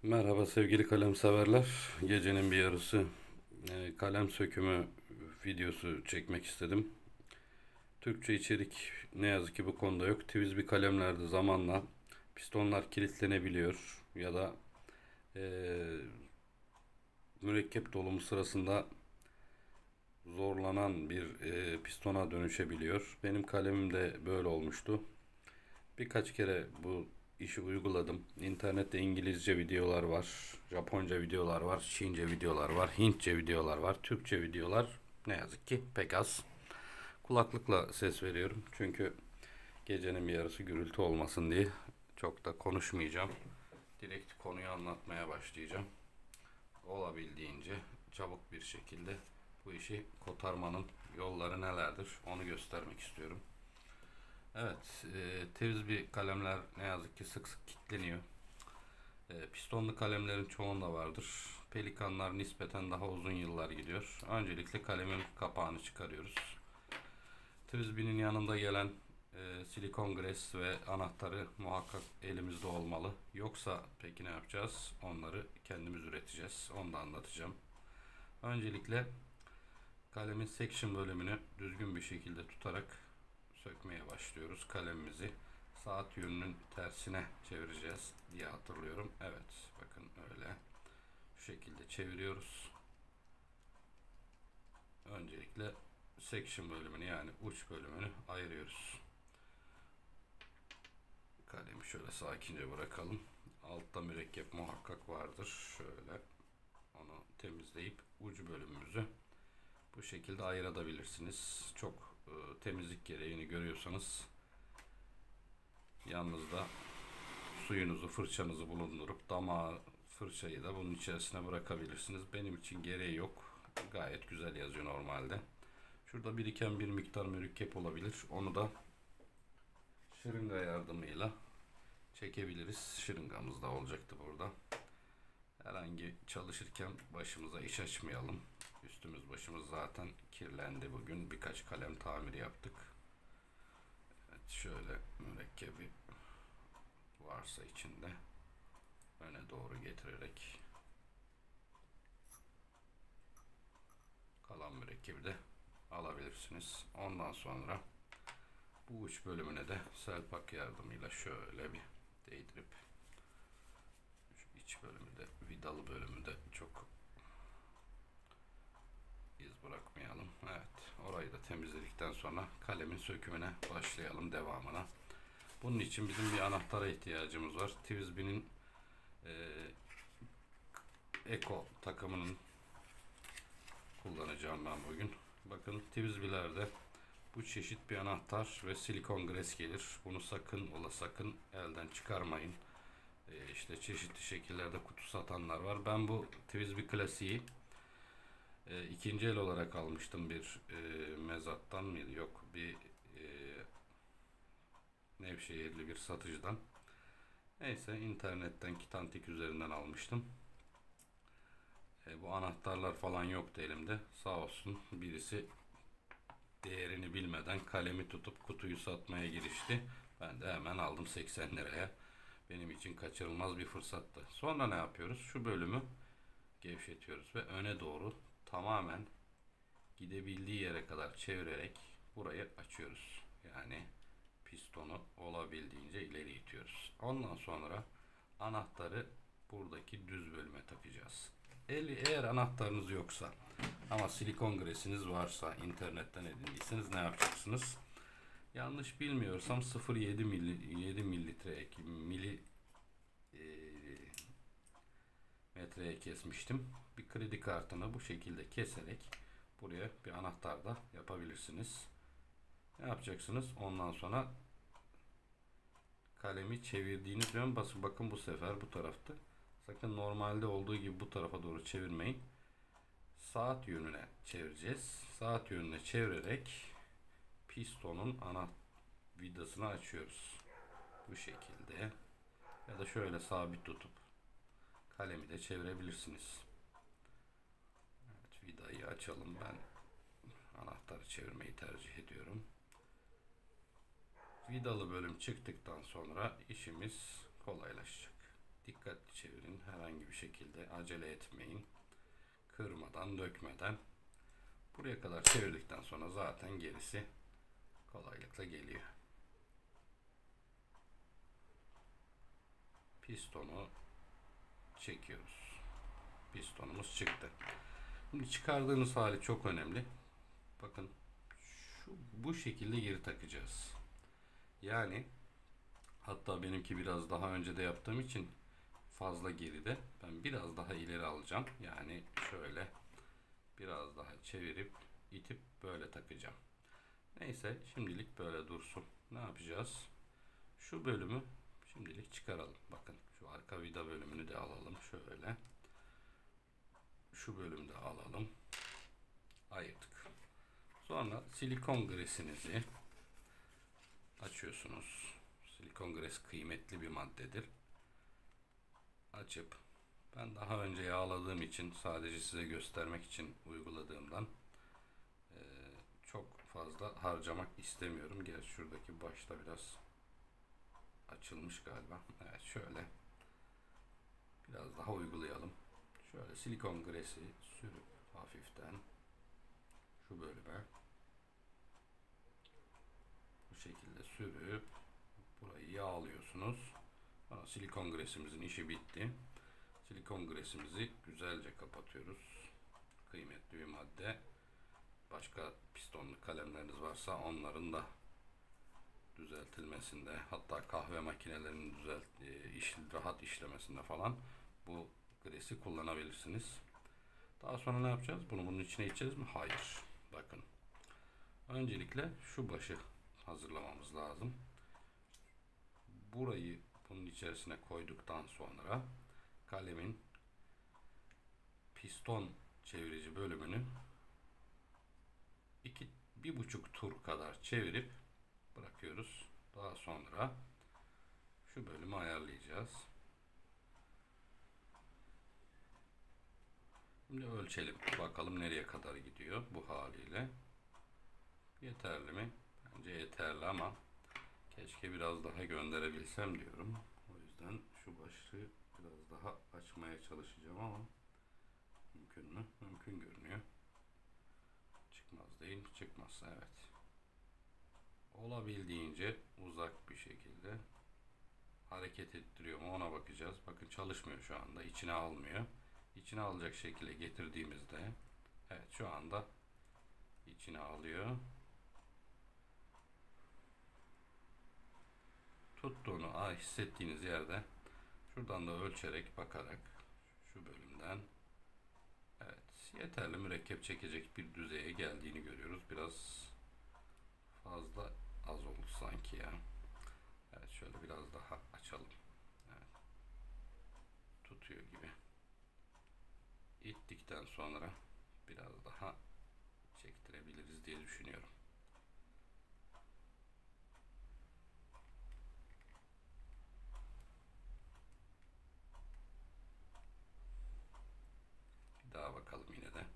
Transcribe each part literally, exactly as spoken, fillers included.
Merhaba sevgili kalem severler. Gecenin bir yarısı e, kalem sökümü videosu çekmek istedim. Türkçe içerik ne yazık ki bu konuda yok. Twisby kalemlerde zamanla pistonlar kilitlenebiliyor ya da e, mürekkep dolumu sırasında zorlanan bir e, pistona dönüşebiliyor. Benim kalemim de böyle olmuştu. Birkaç kere bu işi uyguladım. İnternette İngilizce videolar var, Japonca videolar var, Çince videolar var, Hintçe videolar var, Türkçe videolar ne yazık ki pek az. Kulaklıkla ses veriyorum çünkü gecenin bir yarısı gürültü olmasın diye çok da konuşmayacağım. Direkt konuyu anlatmaya başlayacağım. Olabildiğince çabuk bir şekilde bu işi kotarmanın yolları nelerdir onu göstermek istiyorum. Evet, e, Twisby kalemler ne yazık ki sık sık kilitleniyor. E, pistonlu kalemlerin çoğunda vardır. Pelikanlar nispeten daha uzun yıllar gidiyor. Öncelikle kalemin kapağını çıkarıyoruz. Twisby'nin yanında gelen e, silikon gres ve anahtarı muhakkak elimizde olmalı. Yoksa peki ne yapacağız? Onları kendimiz üreteceğiz. Onu da anlatacağım. Öncelikle kalemin section bölümünü düzgün bir şekilde tutarak sökmeye başlıyoruz. Kalemimizi saat yönünün tersine çevireceğiz diye hatırlıyorum. Evet, bakın öyle. Şu şekilde çeviriyoruz. Öncelikle section bölümünü yani uç bölümünü ayırıyoruz. Kalemi şöyle sakince bırakalım. Altta mürekkep muhakkak vardır. Şöyle onu temizleyip ucu bölümümüzü bu şekilde ayırabilirsiniz. Çok e, temizlik gereğini görüyorsanız yanınızda suyunuzu, fırçanızı bulundurup damağı, fırçayı da bunun içerisine bırakabilirsiniz. Benim için gereği yok. Gayet güzel yazıyor normalde. Şurada biriken bir miktar mürekkep olabilir. Onu da şırınga yardımıyla çekebiliriz. Şırıngamız da olacaktı burada. Herhangi çalışırken başımıza iş açmayalım. Üstümüz başımız zaten kirlendi bugün. Birkaç kalem tamiri yaptık. Evet, şöyle mürekkebi varsa içinde öne doğru getirerek kalan mürekkebi de alabilirsiniz. Ondan sonra bu uç bölümüne de selpak yardımıyla şöyle bir değdirip şu iç bölümü de vidalı bölümü de çok iz bırakmayalım. Evet, orayı da temizledikten sonra kalemin sökümüne başlayalım, devamına. Bunun için bizim bir anahtara ihtiyacımız var. Twisby'nin e, Eco takımının kullanacağım ben bugün. Bakın Twisby'lerde bu çeşit bir anahtar ve silikon gres gelir. Bunu sakın ola sakın elden çıkarmayın. E, işte çeşitli şekillerde kutu satanlar var. Ben bu Twisby klasiği e, ikinci el olarak almıştım bir e, mezattan mıydı? Yok, bir e, Nevşehirli bir satıcıdan. Neyse, internetten Kitantik üzerinden almıştım. E, bu anahtarlar falan yoktu elimde. Sağ olsun birisi değerini bilmeden kalemi tutup kutuyu satmaya girişti. Ben de hemen aldım seksen liraya. Benim için kaçırılmaz bir fırsattı. Sonra ne yapıyoruz? Şu bölümü gevşetiyoruz ve öne doğru tamamen gidebildiği yere kadar çevirerek burayı açıyoruz. Yani pistonu olabildiğince ileri itiyoruz. Ondan sonra anahtarı buradaki düz bölüme takacağız. Eğer anahtarınız yoksa ama silikon gresiniz varsa, internetten edindiyseniz ne yapacaksınız? Yanlış bilmiyorsam sıfır virgül yedi milli, yedi mililitre mili e, metreye kesmiştim. Bir kredi kartını bu şekilde keserek buraya bir anahtar da yapabilirsiniz. Ne yapacaksınız? Ondan sonra kalemi çevirdiğiniz yön basın. Bakın bu sefer bu taraftı. Sakın normalde olduğu gibi bu tarafa doğru çevirmeyin. Saat yönüne çevireceğiz. Saat yönüne çevirerek pistonun ana vidasını açıyoruz. Bu şekilde. Ya da şöyle sabit tutup kalemi de çevirebilirsiniz. Evet, vidayı açalım. Ben anahtarı çevirmeyi tercih ediyorum. Vidalı bölüm çıktıktan sonra işimiz kolaylaşacak. Dikkatli çevirin. Herhangi şekilde, acele etmeyin. Kırmadan, dökmeden. Buraya kadar çevirdikten sonra zaten gerisi kolaylıkla geliyor. Pistonu çekiyoruz. Pistonumuz çıktı. Şimdi çıkardığınız hali çok önemli. Bakın şu bu şekilde geri takacağız. Yani hatta benimki biraz daha önce de yaptığım için fazla geride. Ben biraz daha ileri alacağım. Yani şöyle biraz daha çevirip itip böyle takacağım. Neyse şimdilik böyle dursun. Ne yapacağız? Şu bölümü şimdilik çıkaralım. Bakın şu arka vida bölümünü de alalım. Şöyle. Şu bölümü de alalım. Ayırdık. Sonra silikon gresinizi açıyorsunuz. Silikon gres kıymetli bir maddedir. Açıp ben daha önce yağladığım için sadece size göstermek için uyguladığımdan e, çok fazla harcamak istemiyorum. Gerçi şuradaki başta biraz açılmış galiba. Evet şöyle biraz daha uygulayalım. Şöyle silikon gresi sürüp hafiften şu bölüme bu şekilde sürüp burayı yağlıyorsunuz. Sonra silikon gresimizin işi bitti. Silikon gresimizi güzelce kapatıyoruz. Kıymetli bir madde. Başka pistonlu kalemleriniz varsa onların da düzeltilmesinde, hatta kahve makinelerinin düzelt, iş, rahat işlemesinde falan bu gresi kullanabilirsiniz. Daha sonra ne yapacağız? Bunu bunun içine içeceğiz mi? Hayır. Bakın. Öncelikle şu başı hazırlamamız lazım. Burayı bunun içerisine koyduktan sonra kalemin piston çevirici bölümünü iki, bir buçuk tur kadar çevirip bırakıyoruz. Daha sonra şu bölümü ayarlayacağız. Şimdi ölçelim. Bakalım nereye kadar gidiyor bu haliyle. Yeterli mi? Bence yeterli ama keşke biraz daha gönderebilsem diyorum. O yüzden şu başlığı biraz daha açmaya çalışacağım ama mümkün mü? Mümkün görünüyor. Çıkmaz değil. Çıkmazsa evet. Olabildiğince uzak bir şekilde hareket ettiriyor mu ona bakacağız. Bakın çalışmıyor şu anda. İçine almıyor. İçine alacak şekilde getirdiğimizde evet şu anda içine alıyor. Tuttuğunu ah, hissettiğiniz yerde şuradan da ölçerek bakarak şu bölümden evet yeterli mürekkep çekecek bir düzeye geldiğini görüyoruz. Biraz fazla az oldu sanki ya. Evet şöyle biraz daha açalım. Evet. Tutuyor gibi. İttikten sonra biraz daha çektirebiliriz diye düşünüyorum. Bir daha bakalım yine de.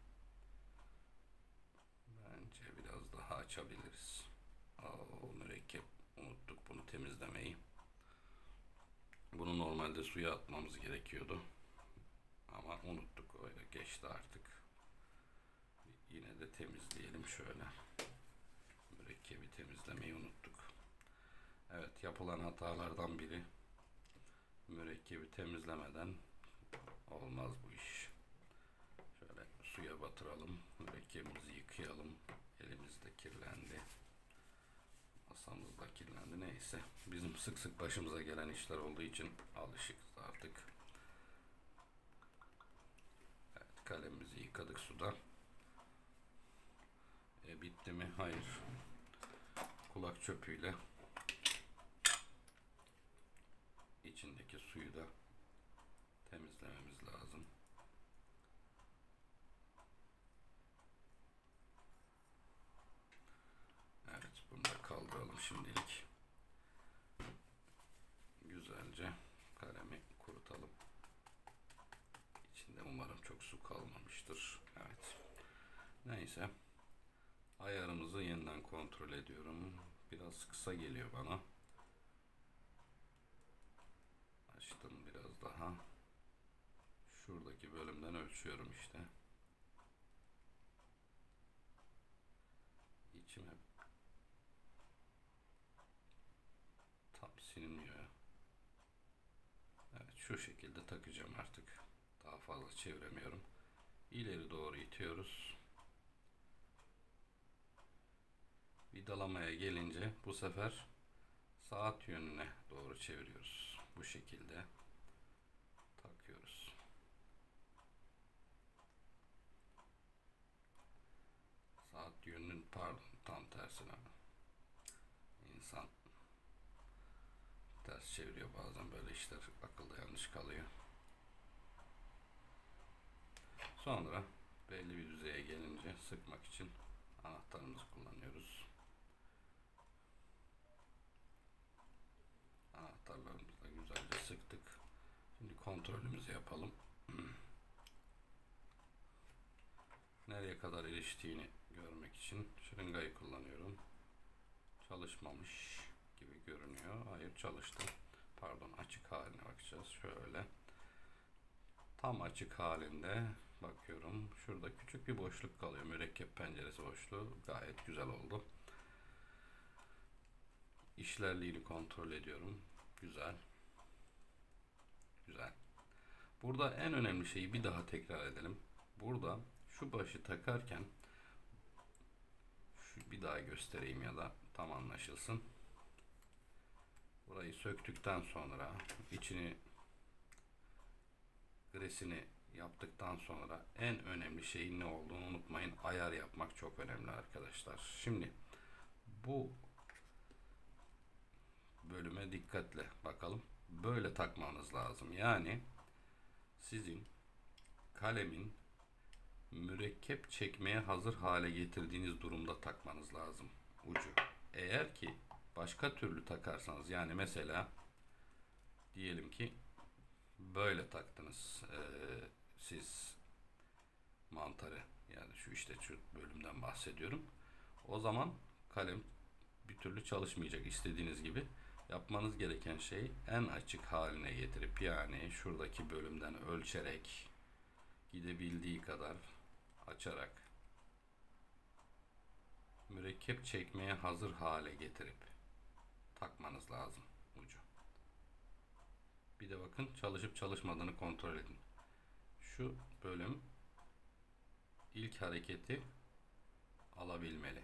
Bence biraz daha açabiliriz. Oo, mürekkep unuttuk bunu temizlemeyi. Bunu normalde suya atmamız gerekiyordu. Ama unuttuk, öyle geçti artık. Yine de temizleyelim şöyle. Mürekkebi temizlemeyi unuttuk. Evet, yapılan hatalardan biri. Mürekkebi temizlemeden olmaz bu iş. Şöyle suya batıralım. Mürekkebimizi yıkayalım. Elimiz de kirlendi. Masamız da kirlendi. Neyse. Bizim sık sık başımıza gelen işler olduğu için alışıkız artık. Evet, kalemimizi yıkadık suda. E, bitti mi? Hayır. Kulak çöpüyle içindeki suyu da temizlememiz lazım. Evet, bunu da kaldıralım şimdilik. Güzelce kalemi kurutalım. İçinde umarım çok su kalmamıştır. Evet. Neyse. Ayarımızı yeniden kontrol ediyorum. Biraz kısa geliyor bana. Açtım biraz daha. Şuradaki bölümden ölçüyorum işte. İçime tam silinmiyor. Evet, şu şekilde takacağım artık. Daha fazla çeviremiyorum. İleri doğru itiyoruz. Vidalamaya gelince bu sefer saat yönüne doğru çeviriyoruz. Bu şekilde takıyoruz. Saat yönünün, pardon, tam tersine. İnsan ters çeviriyor bazen, böyle işler akılda yanlış kalıyor. Sonra belli bir düzeye gelince sıkmak için anahtarımızı kullanıyoruz. Anahtarlarımızla güzelce sıktık. Şimdi kontrolümüzü yapalım. Nereye kadar eriştiğini görmek için şırıngayı kullanıyorum. Çalışmamış gibi görünüyor. Hayır, çalıştı. Pardon, açık haline bakacağız. Şöyle. Tam açık halinde bakıyorum. Şurada küçük bir boşluk kalıyor. Mürekkep penceresi boşluğu. Gayet güzel oldu. İşlerliğini kontrol ediyorum. Güzel. Güzel. Burada en önemli şeyi bir daha tekrar edelim. Burada şu başı takarken şu bir daha göstereyim ya da tam anlaşılsın. Burayı söktükten sonra içini, gresini yaptıktan sonra en önemli şeyin ne olduğunu unutmayın. Ayar yapmak çok önemli arkadaşlar. Şimdi bu bölüme dikkatle bakalım. Böyle takmanız lazım. Yani sizin kalemin mürekkep çekmeye hazır hale getirdiğiniz durumda takmanız lazım ucu. Eğer ki başka türlü takarsanız, yani mesela diyelim ki böyle taktınız ee, siz mantarı, yani şu işte şu bölümden bahsediyorum. O zaman kalem bir türlü çalışmayacak istediğiniz gibi. Yapmanız gereken şey en açık haline getirip, yani şuradaki bölümden ölçerek, gidebildiği kadar açarak mürekkep çekmeye hazır hale getirip takmanız lazım ucu. Bir de bakın, çalışıp çalışmadığını kontrol edin. Şu bölüm ilk hareketi alabilmeli.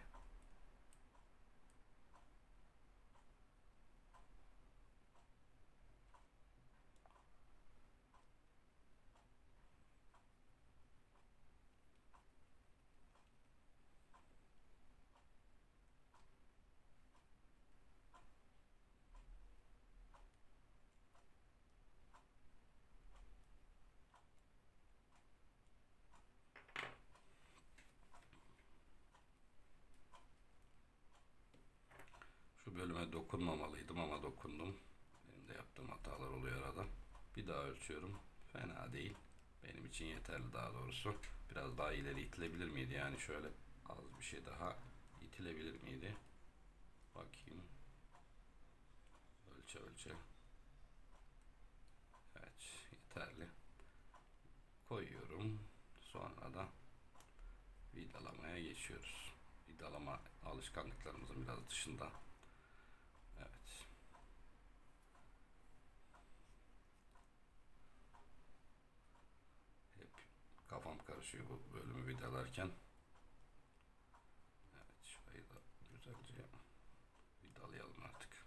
Şu bölüme dokunmamalıydım ama dokundum. Benim de yaptığım hatalar oluyor arada. Bir daha ölçüyorum. Fena değil. Benim için yeterli daha doğrusu. Biraz daha ileri itilebilir miydi? Yani şöyle az bir şey daha itilebilir miydi? Bakayım. Ölçe ölçe. Evet, yeterli. Koyuyorum. Sonra da vidalamaya geçiyoruz. Vidalama alışkanlıklarımızın biraz dışında. Evet. Hep kafam karışıyor bu bölümü vidalarken. Evet, şurayı da güzelce vidalayalım artık.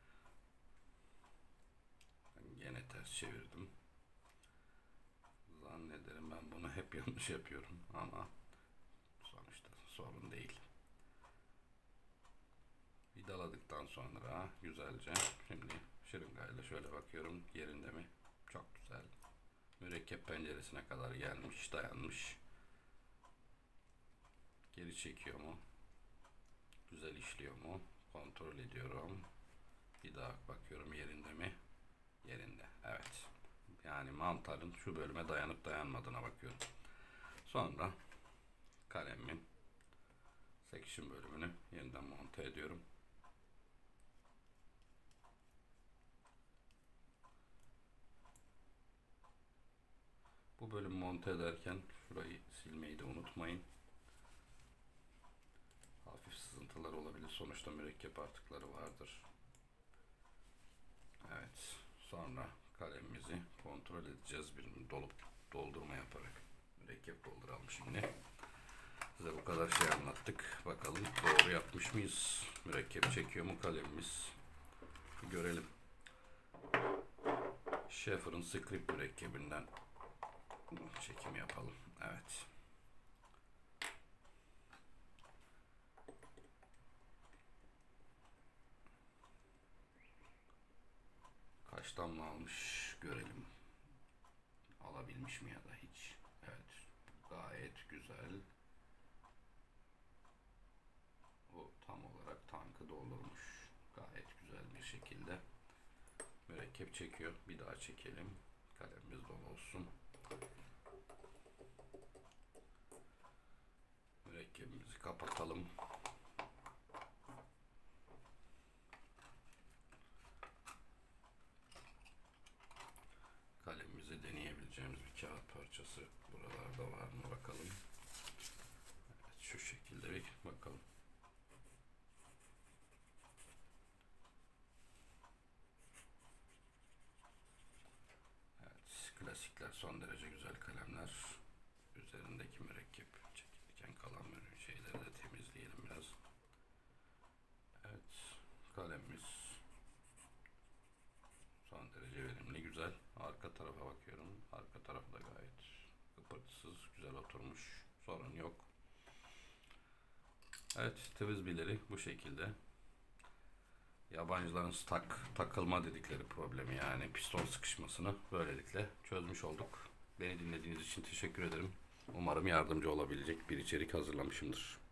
Ben gene ters çevirdim. Zannederim ben bunu hep yanlış yapıyorum ama sonuçta sorun değil. Vidaladıktan sonra güzelce şimdi şırıngayla şöyle bakıyorum, yerinde mi? Çok güzel. Mürekkep penceresine kadar gelmiş, dayanmış. Geri çekiyor mu? Güzel işliyor mu? Kontrol ediyorum. Bir daha bakıyorum, yerinde mi? Yerinde. Evet. Yani mantarın şu bölüme dayanıp dayanmadığına bakıyorum. Sonra kalemimin section bölümünü yeniden monte ediyorum. Bu bölüm monte ederken şurayı silmeyi de unutmayın. Hafif sızıntılar olabilir. Sonuçta mürekkep artıkları vardır. Evet. Sonra kalemimizi kontrol edeceğiz. Bir dolup doldurma yaparak. Mürekkep dolduralım şimdi. Size bu kadar şey anlattık. Bakalım doğru yapmış mıyız? Mürekkep çekiyor mu kalemimiz? Bir görelim. Shepherd'ın script mürekkebinden çekim yapalım. Evet. Kaç damla almış görelim. Alabilmiş mi ya da hiç. Evet. Gayet güzel. O tam olarak tankı doldurmuş. Gayet güzel bir şekilde. Mürekkep çekiyor. Bir daha çekelim. Kalemimiz dolu olsun. Mürekkebimizi kapatalım. Kalemimizi deneyebileceğimiz bir kağıt parçası buralarda var mı bakalım. Evet, şu şekilde bir bakalım. Evet, klasikler son derece güzel kalemler. Üzerindeki mürekkep çekilirken kalan şeyleri de temizleyelim biraz. Evet, kalemimiz son derece verimli, güzel. Arka tarafa bakıyorum. Arka tarafta gayet kıpırtısız, güzel oturmuş. Sorun yok. Evet, Twisby'leri bu şekilde. Yabancıların stuck, takılma dedikleri problemi, yani piston sıkışmasını böylelikle çözmüş olduk. Beni dinlediğiniz için teşekkür ederim. Umarım yardımcı olabilecek bir içerik hazırlamışımdır.